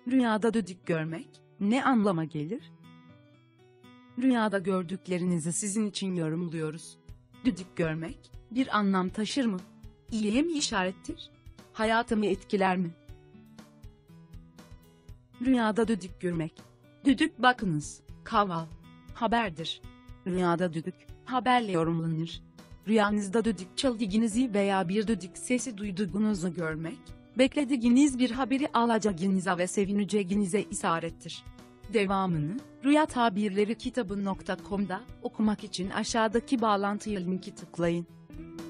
Rüyada düdük görmek ne anlama gelir? Rüyada gördüklerinizi sizin için yorumluyoruz. Düdük görmek bir anlam taşır mı? İyiye mi işarettir? Hayatımı etkiler mi? Rüyada düdük görmek. Düdük bakınız, kaval, haberdir. Rüyada düdük, haberle yorumlanır. Rüyanızda düdük çaldığınızı veya bir düdük sesi duyduğunuzu görmek, beklediğiniz bir haberi alacağınıza ve sevineceğinize işarettir. Devamını, Rüya Tabirleri kitabı.com'da okumak için aşağıdaki bağlantıya linki tıklayın.